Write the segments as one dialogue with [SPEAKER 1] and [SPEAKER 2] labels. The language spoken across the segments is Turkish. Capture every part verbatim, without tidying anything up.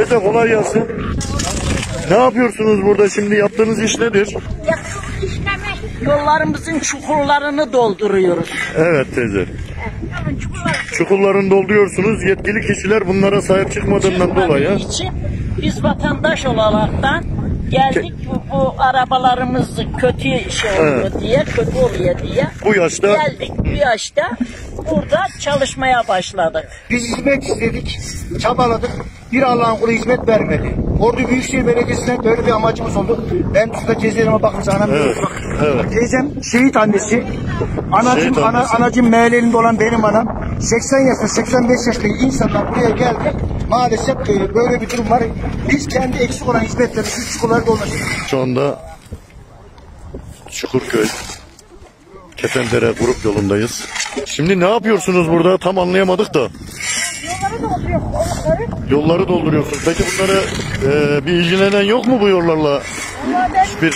[SPEAKER 1] Teyze kolay gelsin. Ne yapıyorsunuz burada şimdi? Yaptığınız iş nedir?
[SPEAKER 2] Yollarımızın çukurlarını dolduruyoruz.
[SPEAKER 1] Evet teyze. Çukurlarını dolduruyorsunuz. Yetkili kişiler bunlara sahip çıkmadığından
[SPEAKER 2] Çıkmadığı
[SPEAKER 1] dolayı.
[SPEAKER 2] için biz vatandaş olaraktan geldik bu, bu arabalarımız kötü şey oluyor
[SPEAKER 1] Evet.
[SPEAKER 2] diye, kötü oluyor diye.
[SPEAKER 1] Bu yaşta
[SPEAKER 2] Geldik bu yaşta burada çalışmaya başladık.
[SPEAKER 3] Biz hizmet istedik, çabaladık. Bir Allah'ın kulu hizmet vermedi. Ordu Büyükşehir Belediyesi'ne böyle bir amacımız oldu. Ben şurada teyzelerime bakmış anam.
[SPEAKER 1] Evet, evet.
[SPEAKER 3] Teyzem şehit annesi. Anacım,
[SPEAKER 1] Şehit
[SPEAKER 3] ana,
[SPEAKER 1] annesi.
[SPEAKER 3] anacım meğerlerinde olan benim anam. seksen yaşında, seksen beş yaşında insanlar buraya geldi. Maalesef e, böyle bir durum var. Biz kendi eksik olan hizmetleri, şu çukurları dolaşıyoruz.
[SPEAKER 1] şu anda Çukurköy Kefendere grup yolundayız. Şimdi ne yapıyorsunuz burada? Tam anlayamadık da.
[SPEAKER 2] Yolları dolduruyoruz.
[SPEAKER 1] Yolları dolduruyorsunuz. Peki bunları e, bir ilgilenen yok mu bu yollarla? Hiçbir...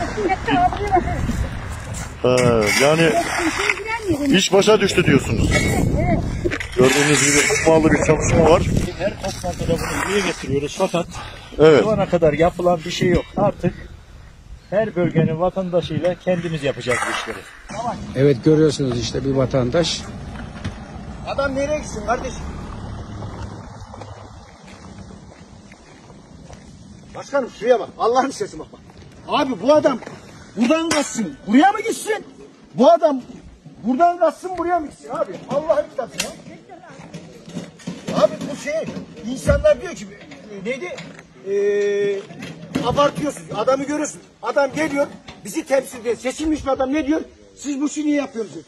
[SPEAKER 1] Ha, yani iş başa düştü diyorsunuz. Gördüğünüz gibi çok pahalı bir çalışma var.
[SPEAKER 4] Her toplantıda bunu dile getiriyoruz fakat
[SPEAKER 1] Evet.
[SPEAKER 4] şu ana kadar yapılan bir şey yok. Artık her bölgenin vatandaşıyla kendimiz yapacağız bu işleri.
[SPEAKER 5] Evet, görüyorsunuz işte bir vatandaş.
[SPEAKER 3] Adam nereye gitsin kardeşim? Başkanım şuraya bak. Allah'ın sesi bak bak. Abi bu adam buradan kaçsın. Buraya mı gitsin? Bu adam buradan kaçsın buraya mı gitsin abi? Allah'ın kitabı ya. Abi bu şey insanlar diyor ki neydi? Ee, abartıyorsun. Adamı görüyorsun. Adam geliyor bizi temsil ediyor. Seçilmiş bir adam ne diyor? Siz bu işi niye yapıyorsunuz?